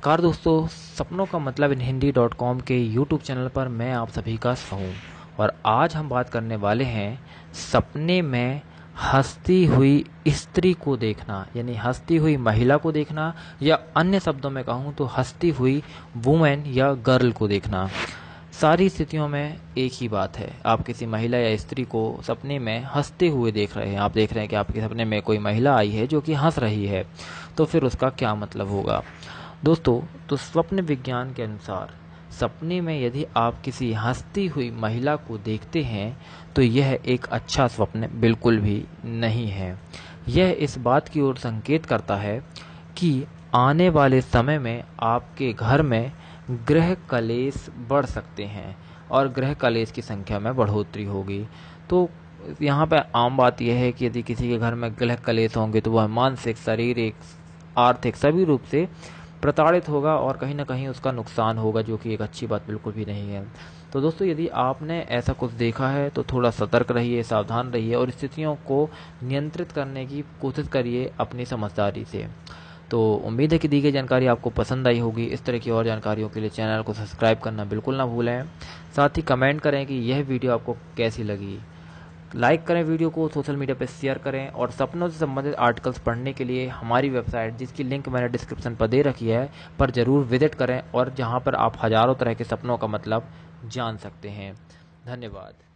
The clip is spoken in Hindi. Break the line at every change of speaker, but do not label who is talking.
नमस्कार दोस्तों, सपनों का मतलब इन हिंदी.com के यूट्यूब चैनल पर मैं आप सभी का हूँ। और आज हम बात करने वाले हैं सपने में हंसती हुई स्त्री को देखना, यानी हंसती हुई महिला को देखना, या अन्य शब्दों में कहूँ तो हंसती हुई वुमेन या गर्ल को देखना। सारी स्थितियों में एक ही बात है, आप किसी महिला या स्त्री को सपने में हंसते हुए देख रहे हैं। आप देख रहे हैं कि आपके सपने में कोई महिला आई है जो कि हंस रही है, तो फिर उसका क्या मतलब होगा दोस्तों। तो स्वप्न विज्ञान के अनुसार सपने में यदि आप किसी हंसती हुई महिला को देखते हैं तो यह एक अच्छा स्वप्न बिल्कुल भी नहीं है। यह इस बात की ओर संकेत करता है कि आने वाले समय में आपके घर में गृह कलेश बढ़ सकते हैं और गृह कलेश की संख्या में बढ़ोतरी होगी। तो यहाँ पर आम बात यह है कि यदि किसी के घर में गृह कलेश होंगे तो वह मानसिक, शारीरिक, आर्थिक सभी रूप से प्रताड़ित होगा और कहीं ना कहीं उसका नुकसान होगा, जो कि एक अच्छी बात बिल्कुल भी नहीं है। तो दोस्तों, यदि आपने ऐसा कुछ देखा है तो थोड़ा सतर्क रहिए, सावधान रहिए और स्थितियों को नियंत्रित करने की कोशिश करिए अपनी समझदारी से। तो उम्मीद है कि दी गई जानकारी आपको पसंद आई होगी। इस तरह की और जानकारियों के लिए चैनल को सब्सक्राइब करना बिल्कुल ना भूलें। साथ ही कमेंट करें कि यह वीडियो आपको कैसी लगी। लाइक करें वीडियो को, सोशल मीडिया पर शेयर करें और सपनों से संबंधित आर्टिकल्स पढ़ने के लिए हमारी वेबसाइट, जिसकी लिंक मैंने डिस्क्रिप्शन पर दे रखी है, पर ज़रूर विजिट करें और जहां पर आप हज़ारों तरह के सपनों का मतलब जान सकते हैं। धन्यवाद।